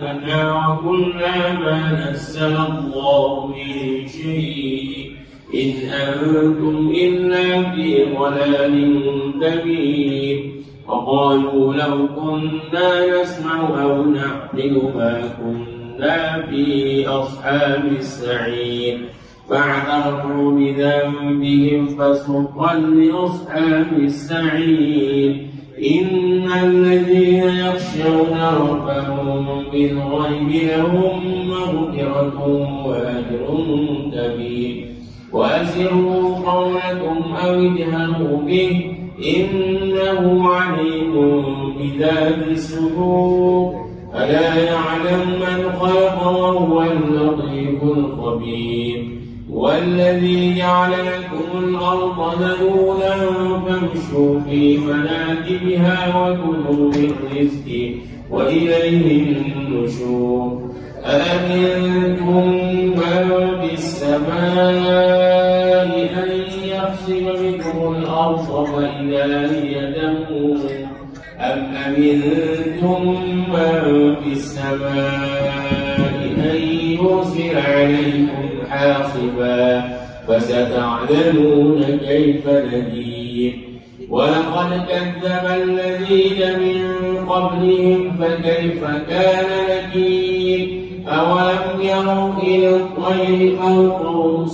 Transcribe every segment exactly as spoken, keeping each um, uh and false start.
وكنا ما نزل الله من شيء إن أنتم إلا في ضلال كبير. وقالوا لو كنا نسمع أو نعقل ما كنا في أصحاب السعير فاعترفوا بذنبهم فسحقا لأصحاب السعير. إن الذين يخشون ربهم بالغيب لهم مغفرة وأجر كبير. وأسروا قولكم أو اجهروا به إنه عليم بذات الصدور. ألا يعلم من خلق وهو اللطيف الخبير. والذي جعل لكم الأرض ذلولا فامشوا في مناكبها وكلوا من رزقه وإليه النشور. أأمنتم من في السماء أن يخسف بكم الأرض فإذا هي تمور أم أمنتم من في السماء أن يرسل عليكم حاصبا فستعلمون كيف نذير. ولقد كذب الذين من قبلهم فكيف كان نكير. أولم يروا إلى الطير فوقهم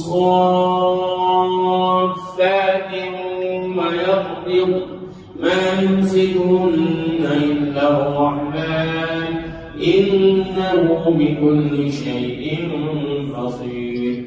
صافات ويقبض ما يمسكهن إلا الرحمن إنه بكل شيء بصير.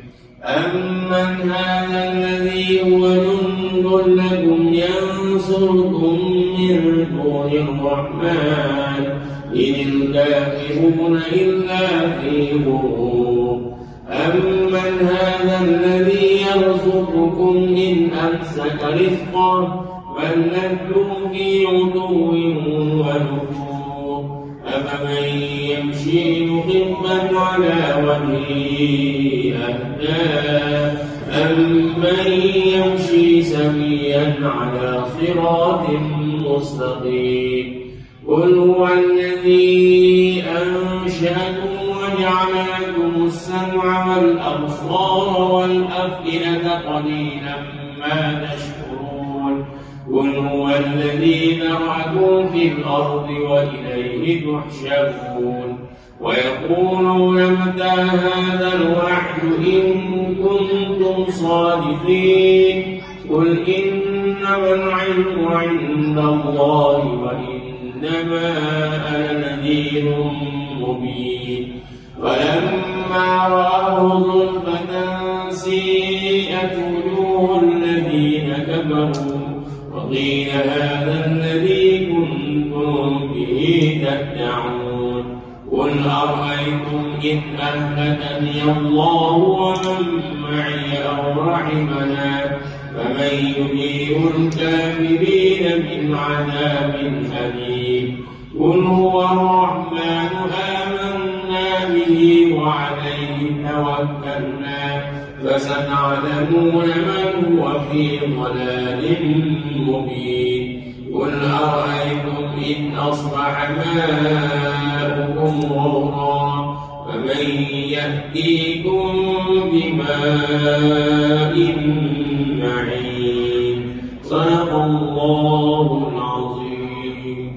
أمن هذا الذي هو جند لكم ينصركم من دون الرحمن إن الكافرون إلا في غرور. أمن هذا الذي يرزقكم إن أمسك رزقه بل لجوا في عتو ونفور. أفمن يمشي مقيما على وجهه أهدى أمن يمشي سويا على صراط مستقيم. قل هو الذي أنشأكم وجعل لكم السمع والأبصار والأفئدة قليلا ما تشكرون. قل هو الذي ذرأكم في الأرض وإليه تحشرون. ويقولون متى هذا الوعد إن كنتم صادقين. قل إنما العلم عند الله وإنما أنا نذير مبين. ولما رأوه زلفة سيئت وجوه الذين كفروا وقيل هذا الذي كنتم به تدعون. قل أرأيتم إن أهلكني الله ومن معي أو رحمنا فمن يجير الكافرين من عذاب أليم. قل هو الرحمن آمنا به وعليه توكلنا فستعلمون من هو في ضلال مبين. قل أرأيتم إن أصبح ماؤكم غورا فمن يأتيكم بماء معين. صدق الله العظيم.